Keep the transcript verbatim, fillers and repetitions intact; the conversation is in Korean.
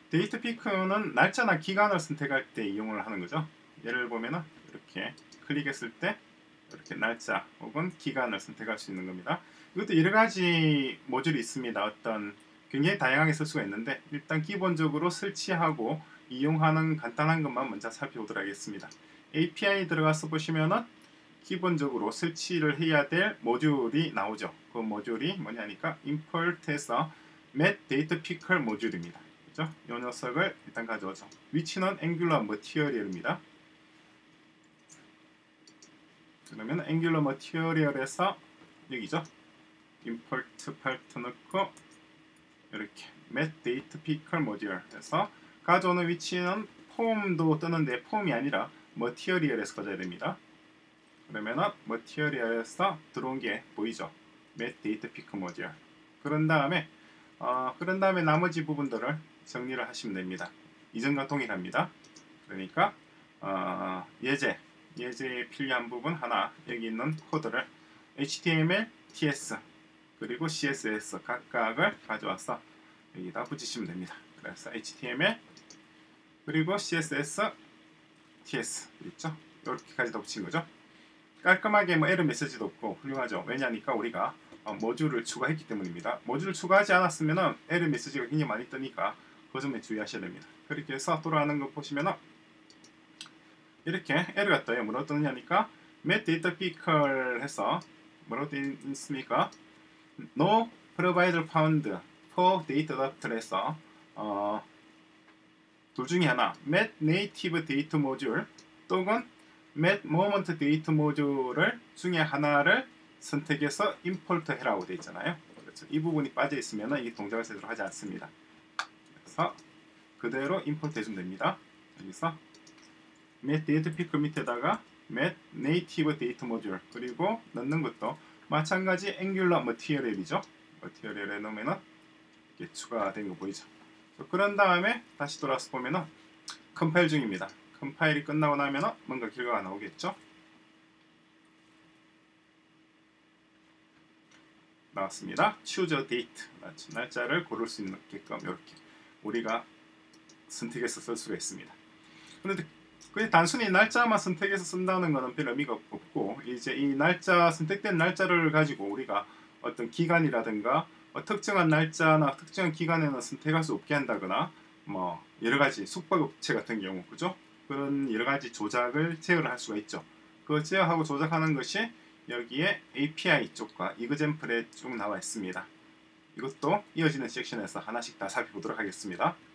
데이트 피커는 날짜나 기간을 선택할 때 이용을 하는 거죠. 예를 보면은 이렇게 클릭했을 때 이렇게 날짜 혹은 기간을 선택할 수 있는 겁니다. 이것도 여러 가지 모듈이 있습니다. 어떤 굉장히 다양하게 쓸 수가 있는데 일단 기본적으로 설치하고 이용하는 간단한 것만 먼저 살펴보도록 하겠습니다. 에이피아이 들어가서 보시면은 기본적으로 설치를 해야 될 모듈이 나오죠. 그 모듈이 뭐냐니까 import에서 met data picker 모듈입니다. 그죠? 이 녀석을 일단 가져오죠. 위치는 angular material입니다. 그러면 angular material에서 여기죠. import 파트 넣고 이렇게 met data picker 모듈 해서 가져오는 위치는 폼도 뜨는데 폼이 아니라 material에서 가져야 됩니다. 그러면은 material에서 들어온 게 보이죠. met data picker 모듈. 그런 다음에 어, 그런 다음에 나머지 부분들을 정리를 하시면 됩니다. 이전과 동일합니다. 그러니까 어, 예제 예제에 필요한 부분 하나 여기 있는 코드를 에이치티엠엘, 티에스 그리고 씨에스에스 각각을 가져와서 여기다 붙이시면 됩니다. 그래서 에이치티엠엘 그리고 씨에스에스, 티에스 있죠? 이렇게까지 다 붙인 거죠. 깔끔하게 뭐 에러 메시지도 없고 훌륭하죠. 왜냐니까 우리가 어, 모듈을 추가했기 때문입니다. 모듈을 추가하지 않았으면 에러 메시지가 굉장히 많이 뜨니까 그 점에 주의하셔야 됩니다. 그렇게 해서 돌아가는 거 보시면 이렇게 에러가 떠요. 뭐라고 뜨느냐니까 met data picker 해서 뭐라고 되어 있습니까? no provider found for data adapter 해서 어, 둘 중에 하나 met native data module 또는 met moment data module을 중에 하나를 선택해서 import 해라고 되어 있잖아요. 그렇죠. 이 부분이 빠져 있으면 이 동작을 제대로 하지 않습니다. 그래서 그대로 import 해주면 됩니다. 여기서 met data picker 밑에다가 met native data module 그리고 넣는 것도 마찬가지 angular material이죠. material에 넣으면은 이렇게 추가된 거 보이죠. 그런 다음에 다시 돌아서 보면은 컴파일 중입니다. 컴파일이 끝나고 나면은 뭔가 결과가 나오겠죠. 나왔습니다. choose a date 날짜를 고를 수 있게끔 이렇게 우리가 선택해서 쓸 수가 있습니다. 그런데 그냥 단순히 날짜만 선택해서 쓴다는 것은 별 의미가 없고 이제 이 날짜 선택된 날짜를 가지고 우리가 어떤 기간이라든가 어, 특정한 날짜나 특정한 기간에는 선택할 수 없게 한다거나 뭐 여러 가지 숙박업체 같은 경우 그죠? 그런 여러 가지 조작을 제어를 할 수가 있죠. 그 제어하고 조작하는 것이 여기에 에이피아이 쪽과 이그젬플에 쭉 나와 있습니다. 이것도 이어지는 섹션에서 하나씩 다 살펴보도록 하겠습니다.